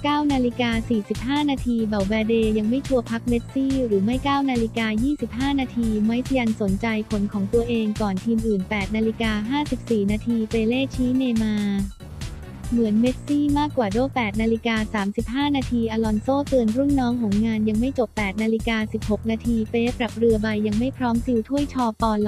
9:45 นาทีเบาแบเดยังไม่ชัวร์พักเมสซี่หรือไม่ 9:25 นาทีไมซ์ยันสนใจผลของตัวเองก่อนทีมอื่น 8:54 นาทีเปเล่ชี้เนย์มาร์เหมือนเมสซี่มากกว่าโด 8:35 นาทีอลอนโซเตือนรุ่นน้องหงงานยังไม่จบ 8:16 นาทีเป๊ปปรับเรือใบยังไม่พร้อมซิลถ้วยชปล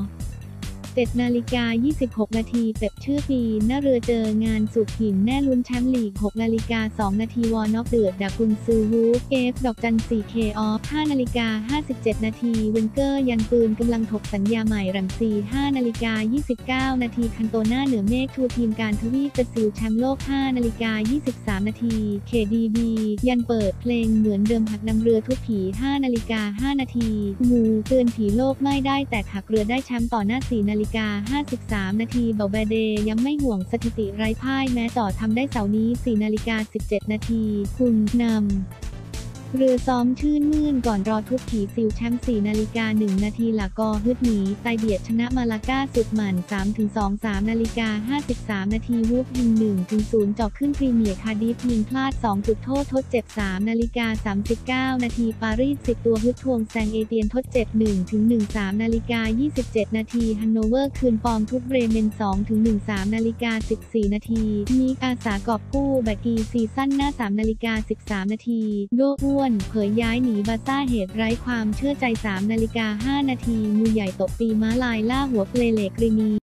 7:26 นาทีเป๊ปชื่อปีหน้าเรือเจองานสุดหินแน่ลุ้นแชมป์ลีก 6:02 นาทีวอร์น็อกเดือดดักกุนซือวูฟ4 เคออฟ 5:57 นาทีเวนเกอร์ยันปืนกำลังถกสัญญาใหม่รังซี 5:29 นาทีคันโตน่าเหนือเมฆทูทีมการทวีปบราซิลแชมป์โลก 5:23 นาที KDB ยันเปิดเพลงเหมือนเดิมหักนำเรือทุบผี 5:05 นาทีงูเตือนผีโลกไม่ได้แตกหักเรือได้แชมป์ต่อหน้า 4:53 นาทีเบาแบเดย้ำไม่ห่วงสถิติไร้พ่ายแม้ต่อทำได้เสาร์นี้ 4:17 นาทีคุณนำเรือซ้อมชื่นมื่นก่อนรอทุบผีซิลแชมป์ 4:01 นาทีหลากอฮึดหนีไตเบียดชนะมาลาก้าสุดหมั่น 3-2 3:53 นาทีวูฟยิง 1-0 เจาะขึ้นพรีเมียร์คาร์ดิฟยิงพลาด 2 จุดโทษทดเจ็บ 3:39 นาทีปารีส10ตัวฮึดทวงแซงเอเตียนทดเจ็บ 1-13:27 นาทีฮันโนเวอร์คืนฟอร์มทุบเบรเมน 2-13:14 นาทีมีอาสากอบกู้แบกกีซีซั่นหน้า 3:13 นาทีโดอ้วนเผยย้ายหนีบาร์ซ่าเหตุไร้ความเชื่อใจ 3:05 นาทีมือใหญ่ตบตีม้าลายล่าหัวเปเลกรินี